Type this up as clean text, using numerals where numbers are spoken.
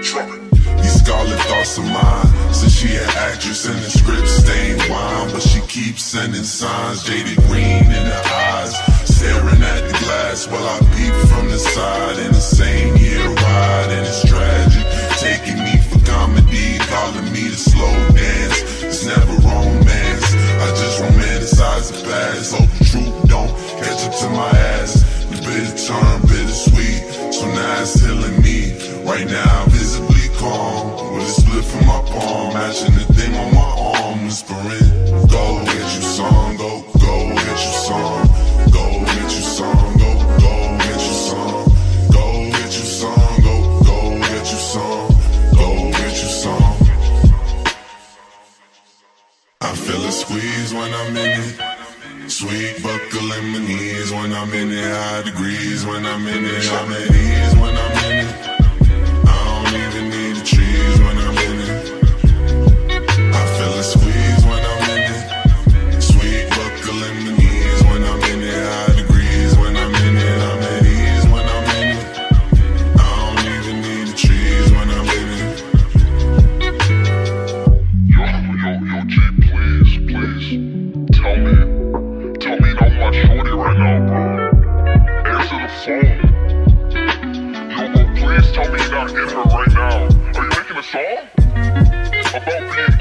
These scarlet thoughts of mine, said she an actress in the script, stained wine, but she keeps sending signs, jaded green in her eyes, staring at the glass while I peek from the side. In the same year ride, and it's tragic, taking me for comedy, calling me to slow dance. It's never romance, I just romanticize the past. Hope the truth don't catch up to my ass. The bitter turn bittersweet, so now it's healing me. Right now I'm visibly calm, with a split from my palm, matching the thing on my arm, whispering, go get you some, go get you some, go get you some, go get you some, go get you some, go get you some, go get you some. I feel a squeeze when I'm in it, sweet buckling my knees when I'm in it, high degrees when I'm in it, I'm at ease when I'm in it. I don't even need the trees when I'm in it. I feel a squeeze when I'm in it, sweet buckling my knees when I'm in it, high degrees when I'm in it, I'm at ease when I'm in it. I don't even need the trees when I'm in it. Yo, G, please, tell me not my shorty right now, bro. Answer the phone. Yo, bro, please tell me you're not in her right now. Are you making a song about being